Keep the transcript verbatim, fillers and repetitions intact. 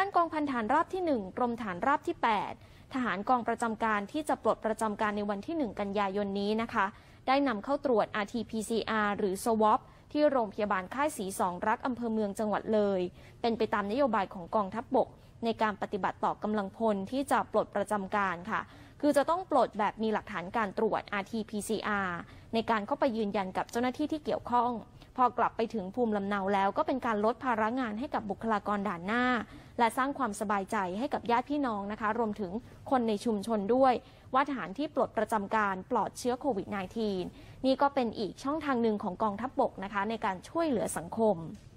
านกองพันฐานราบที่หนึ่งกรมฐานราบที่แปดทหารกองประจำการที่จะปลดประจำการในวันที่หนึ่งกันยายนนี้นะคะได้นำเข้าตรวจ อาร์ ที พี ซี อาร์ หรือ Swab ที่โรงพยาบาลค่ายศรีสองรักอำเภอเมืองจังหวัดเลยเป็นไปตามนโยบายของกองทัพบกในการปฏิบัติต่อกำลังพลที่จะปลดประจำการค่ะคือจะต้องปลดแบบมีหลักฐานการตรวจ อาร์ ที พี ซี อาร์ ในการเข้าไปยืนยันกับเจ้าหน้าที่ที่เกี่ยวข้องพอกลับไปถึงภูมิลำเนาแล้วก็เป็นการลดภาระงานให้กับบุคลากรด่านหน้าและสร้างความสบายใจให้กับญาติพี่น้องนะคะรวมถึงคนในชุมชนด้วยว่าทหารที่ปลดประจำการปลอดเชื้อโควิด สิบเก้า นี่ก็เป็นอีกช่องทางหนึ่งของกองทัพบกนะคะในการช่วยเหลือสังคม